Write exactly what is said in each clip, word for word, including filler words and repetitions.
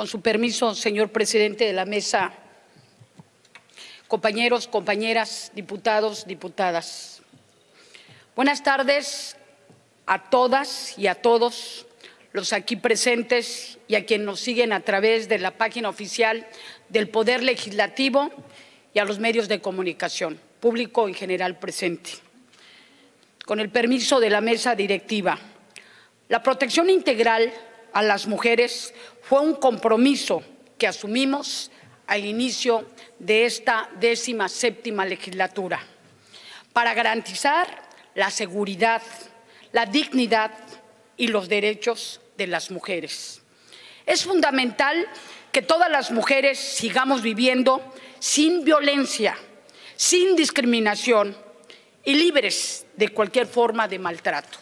Con su permiso, señor presidente de la mesa, compañeros, compañeras, diputados, diputadas. Buenas tardes a todas y a todos los aquí presentes y a quienes nos siguen a través de la página oficial del Poder Legislativo y a los medios de comunicación, público en general presente. Con el permiso de la mesa directiva, la protección integral a las mujeres fue un compromiso que asumimos al inicio de esta décima séptima legislatura para garantizar la seguridad, la dignidad y los derechos de las mujeres. Es fundamental que todas las mujeres sigamos viviendo sin violencia, sin discriminación y libres de cualquier forma de maltrato.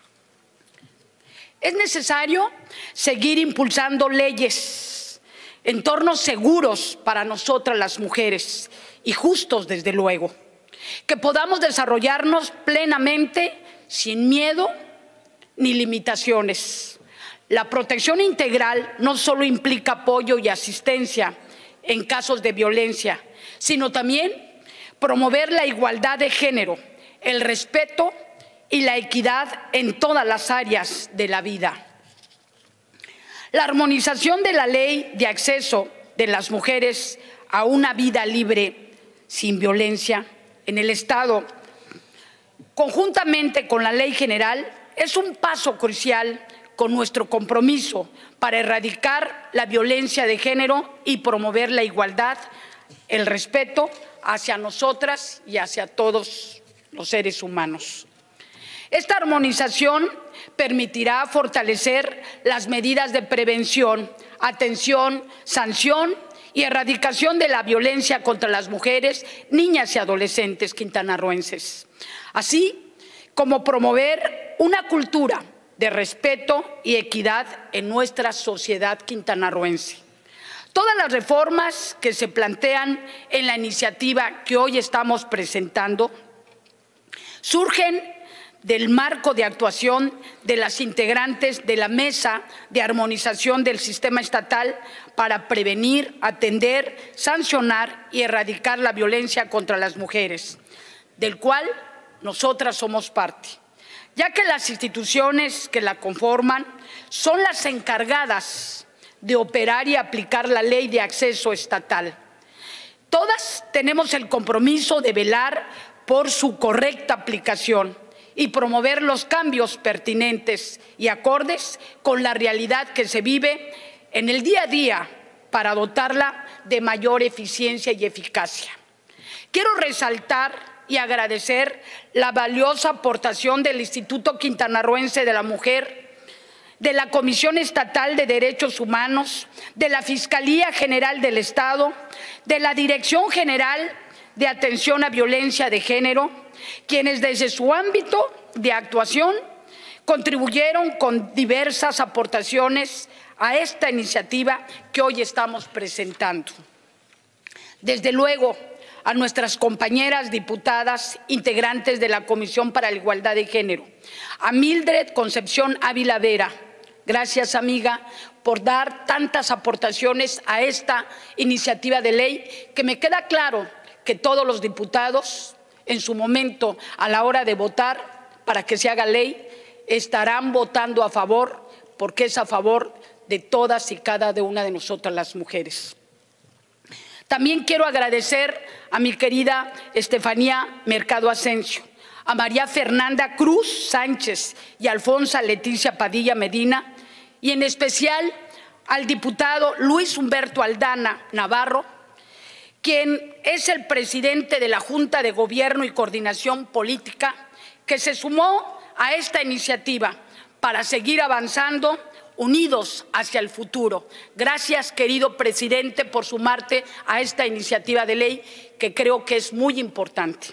Es necesario seguir impulsando leyes, entornos seguros para nosotras las mujeres y justos, desde luego, que podamos desarrollarnos plenamente sin miedo ni limitaciones. La protección integral no solo implica apoyo y asistencia en casos de violencia, sino también promover la igualdad de género, el respeto y la equidad en todas las áreas de la vida. La armonización de la ley de acceso de las mujeres a una vida libre, sin violencia, en el Estado, conjuntamente con la Ley General, es un paso crucial con nuestro compromiso para erradicar la violencia de género y promover la igualdad, el respeto hacia nosotras y hacia todos los seres humanos. Esta armonización permitirá fortalecer las medidas de prevención, atención, sanción y erradicación de la violencia contra las mujeres, niñas y adolescentes quintanarroenses, así como promover una cultura de respeto y equidad en nuestra sociedad quintanarroense. Todas las reformas que se plantean en la iniciativa que hoy estamos presentando surgen del marco de actuación de las integrantes de la Mesa de Armonización del Sistema Estatal para prevenir, atender, sancionar y erradicar la violencia contra las mujeres, del cual nosotras somos parte, ya que las instituciones que la conforman son las encargadas de operar y aplicar la Ley de Acceso Estatal. Todas tenemos el compromiso de velar por su correcta aplicación y promover los cambios pertinentes y acordes con la realidad que se vive en el día a día para dotarla de mayor eficiencia y eficacia. Quiero resaltar y agradecer la valiosa aportación del Instituto Quintanarroense de la Mujer, de la Comisión Estatal de Derechos Humanos, de la Fiscalía General del Estado, de la Dirección General de Atención a Violencia de Género, quienes desde su ámbito de actuación contribuyeron con diversas aportaciones a esta iniciativa que hoy estamos presentando. Desde luego, a nuestras compañeras diputadas integrantes de la Comisión para la Igualdad de Género, a Mildred Concepción Ávila Vera, gracias, amiga, por dar tantas aportaciones a esta iniciativa de ley, que me queda claro que todos los diputados, en su momento, a la hora de votar para que se haga ley, estarán votando a favor, porque es a favor de todas y cada una de nosotras las mujeres. También quiero agradecer a mi querida Estefanía Mercado Asensio, a María Fernanda Cruz Sánchez y a Alfonsa Leticia Padilla Medina, y en especial al diputado Luis Humberto Aldana Navarro, quien es el presidente de la Junta de Gobierno y Coordinación Política, que se sumó a esta iniciativa para seguir avanzando unidos hacia el futuro. Gracias, querido presidente, por sumarte a esta iniciativa de ley que creo que es muy importante.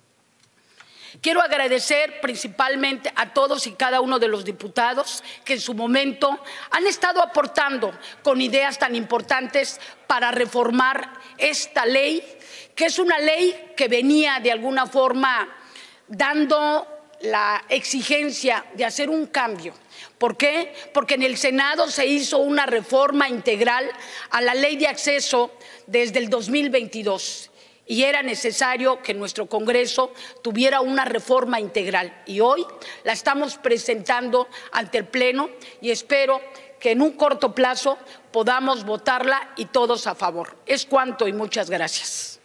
Quiero agradecer principalmente a todos y cada uno de los diputados que en su momento han estado aportando con ideas tan importantes para reformar esta ley, que es una ley que venía de alguna forma dando la exigencia de hacer un cambio, ¿Por qué? Porque en el Senado se hizo una reforma integral a la Ley de Acceso desde el dos mil veintidós. Y era necesario que nuestro Congreso tuviera una reforma integral. Y hoy la estamos presentando ante el Pleno y espero que en un corto plazo podamos votarla y todos a favor. Es cuanto y muchas gracias.